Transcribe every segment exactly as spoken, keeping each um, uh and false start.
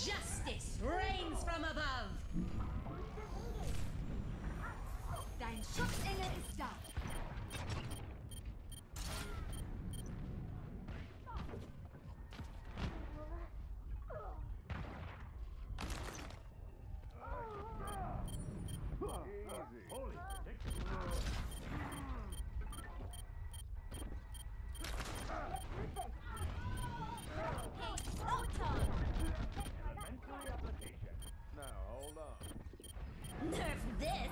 Justice reigns from above. Dein Schutzengel ist da. Nerf this!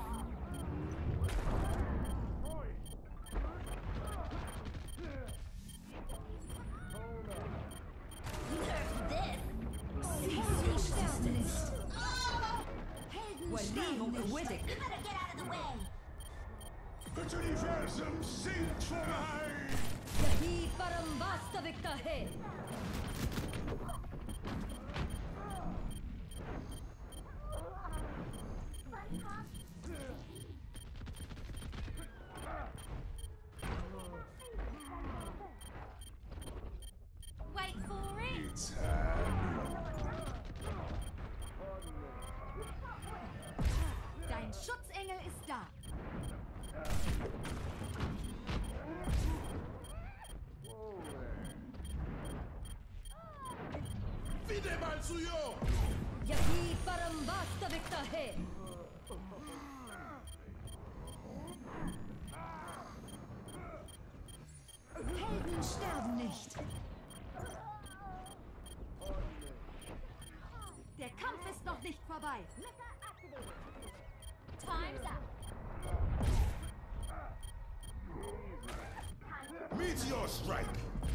Nerf this! Sie sterben nicht. Helden Walimo sterben nicht. Awittic. You better get out of the way. Het universum zingt voor mij! Yahi Parambasta Victahe! Wait for it. It's time. Dein Schutzengel ist da. Wieder mal zu yo! Yahi Parambasta Victahe! Helden sterben nicht. Der Kampf ist noch nicht vorbei. Time's up. Meteor strike!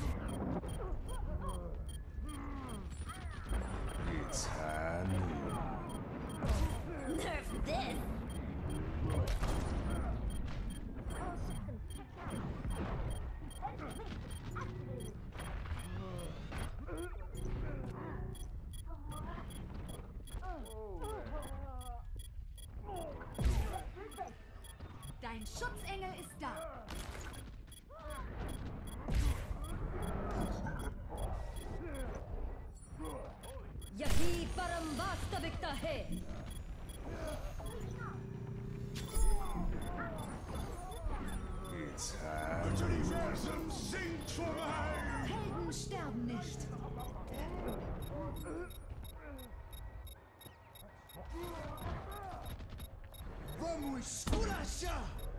It's Anu. Nerf this! Dein Schutzengel ist da. Yahi Parambasta Victahe! It's Anu. Het universum zingt voor mij! Helden sterben nicht. Vamos escurachar!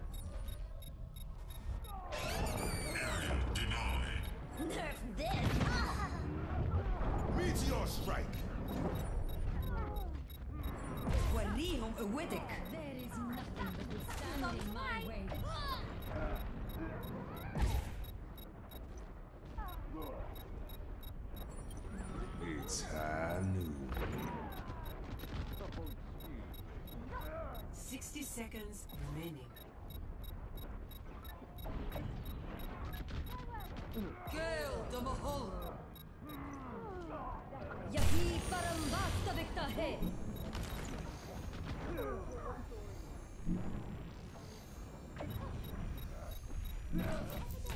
Nerf this! Meteor strike! Walimo Awittic! There is nothing that will stand in my way. It's Anu. Sixty seconds remaining. Gale the Mahol! Yahi Parambasta Victahe!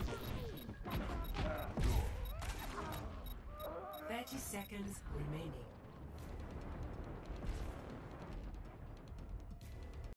Thirty seconds remaining.